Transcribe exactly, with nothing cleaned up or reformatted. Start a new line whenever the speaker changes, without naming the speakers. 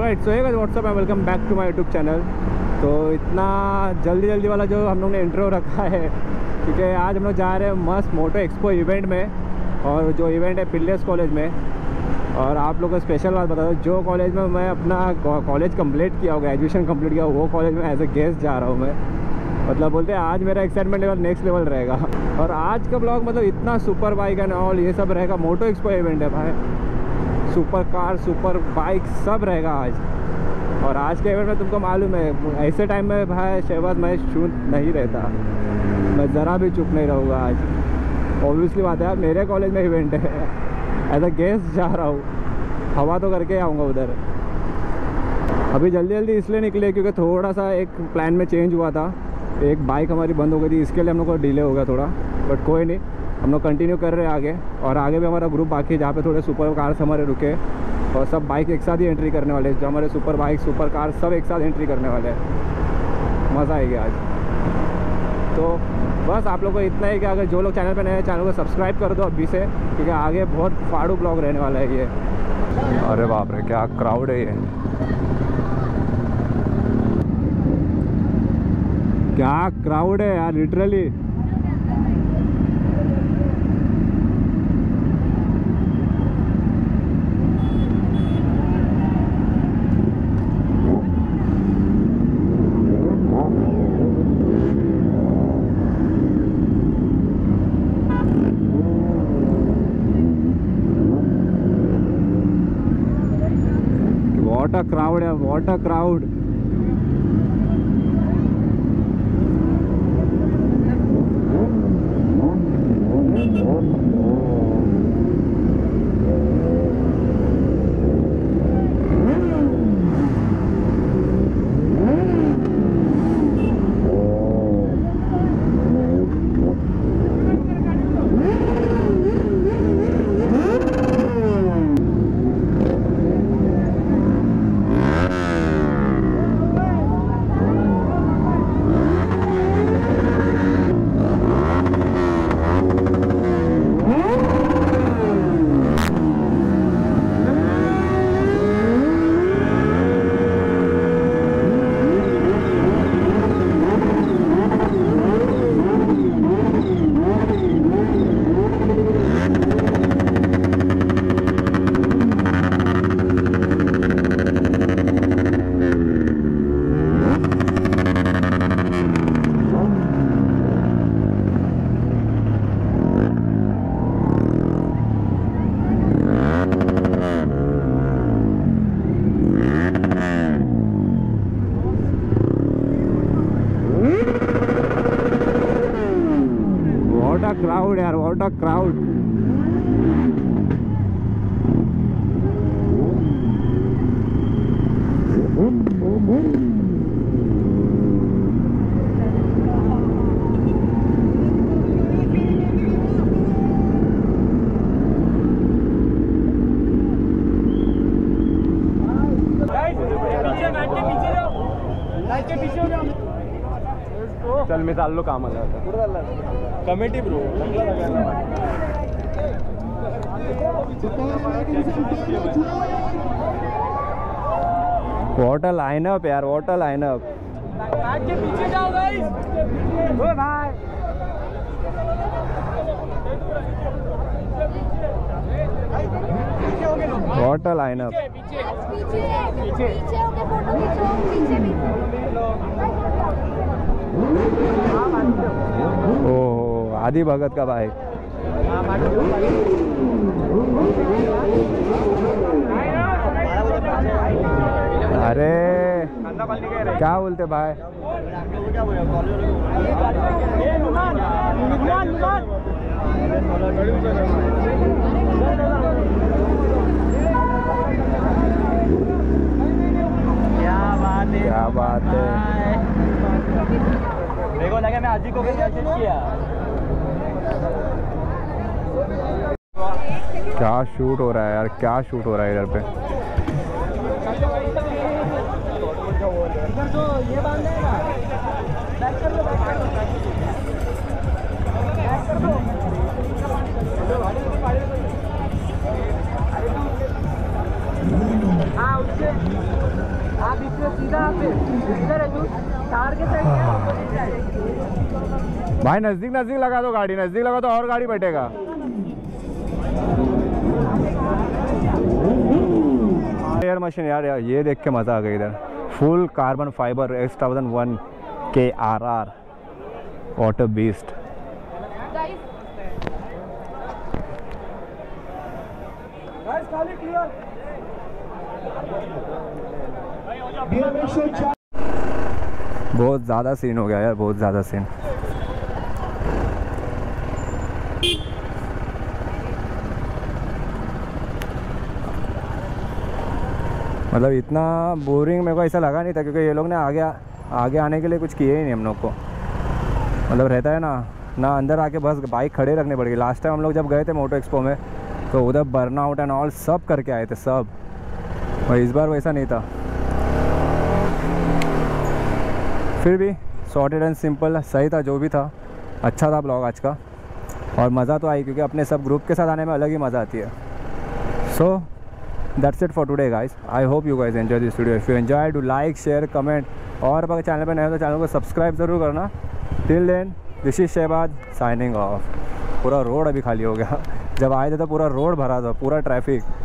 Right, so hey guys what's up and welcome back to my YouTube channel. तो इतना जल्दी जल्दी वाला जो हम लोग ने इंट्रो रखा है क्योंकि आज हम लोग जा रहे हैं मस्त मोटो एक्सपो इवेंट में, और जो इवेंट है पिल्लेस कॉलेज में। और आप लोग को स्पेशल बात बता दो, जो कॉलेज में मैं अपना कॉलेज कंप्लीट किया होगा, एजुकेशन कंप्लीट किया, वो कॉलेज में एज ए गेस्ट जा रहा हूँ मैं। मतलब बोलते हैं आज मेरा एक्साइटमेंट लेवल नेक्स्ट लेवल रहेगा। और आज का ब्लॉग मतलब इतना सुपर बाइक एंड ऑल ये सब रहेगा। मोटो एक्सपो इवेंट है भाई, सुपर कार सुपर बाइक सब रहेगा आज। और आज के इवेंट में तुमको मालूम है ऐसे टाइम में भाई शहबाज मैं चुप नहीं रहता, मैं ज़रा भी चुप नहीं रहूँगा आज। ऑब्वियसली बात है यार, मेरे कॉलेज में इवेंट है, एज अ गेस्ट जा रहा हूँ, हवा तो करके आऊँगा उधर। अभी जल्दी जल्दी इसलिए निकले क्योंकि थोड़ा सा एक प्लान में चेंज हुआ था, एक बाइक हमारी बंद हो गई थी, इसके लिए हम लोग को डिले हो गया थोड़ा। बट कोई नहीं, हम लोग कंटिन्यू कर रहे हैं आगे। और आगे भी हमारा ग्रुप बाकी है जहाँ पे थोड़े सुपर कार्स हमारे रुके, और सब बाइक एक साथ ही एंट्री करने वाले हैं। जो हमारे सुपर बाइक सुपर कार सब एक साथ एंट्री करने वाले हैं, मज़ा आएगी आज। तो बस आप लोगों को इतना ही कि अगर जो लोग चैनल पर नए हैं चैनल को सब्सक्राइब कर दो अभी से, क्योंकि आगे बहुत फाड़ू ब्लॉग रहने वाला है ये। अरे बाप रे क्या क्राउड है ये, क्या क्राउड है यार लिटरली। What a crowd है, what a crowd। क्राउड यार, व्हाट अ क्राउड। चल मी चाललो कामाला आता। Committee bro what a lineup यार, व्हाट अ लाइनअप। के पीछे जाओ गाइस। ओ भाई व्हाट अ लाइनअप। पीछे पीछे पीछे होके फोटो खींचो, पीछे भी। ओह आदि भगत का बाइक। अरे क्या बोलते भाई, क्या बात है, क्या बात है। देखो लगा मैं आज ही को किया। क्या शूट हो रहा है यार, क्या शूट हो रहा है इधर पे। ये बांध देगा, बैक कर दो, बैक कर दो। हाँ उससे
आप इसमें सीधा इधर है जो तार के साइड है।
भाई नज़दीक नज़दीक लगा दो गाड़ी, नज़दीक लगा तो और गाड़ी बैठेगा। एयर मशीन यार, यार ये देख के मज़ा आ गया इधर। Full carbon fibre X thousand one K R R water beast. बहुत ज़्यादा सीन हो गया यार, बहुत ज़्यादा सीन। मतलब इतना बोरिंग मेरे को ऐसा लगा नहीं था, क्योंकि ये लोग ने आगे आगे आने के लिए कुछ किए ही नहीं हम लोग को। मतलब रहता है ना ना अंदर आके बस बाइक खड़े रखने पड़ गई। लास्ट टाइम हम लोग जब गए थे मोटो एक्सपो में तो उधर बर्नआउट एंड ऑल सब करके आए थे सब, और इस बार वैसा नहीं था। फिर भी सॉर्टेड एंड सिंपल सही था, जो भी था अच्छा था ब्लॉग आज का। और मज़ा तो आई, क्योंकि अपने सब ग्रुप के साथ आने में अलग ही मज़ा आती है। So that's it for today guys. I hope you guys enjoy this video. If you enjoy do like share comment, और अगर चैनल पर नए हो तो चैनल को सब्सक्राइब ज़रूर करना। Till then this is Shahbaz signing off. पूरा रोड अभी खाली हो गया। जब आए थे तो पूरा रोड भरा था, पूरा ट्रैफिक।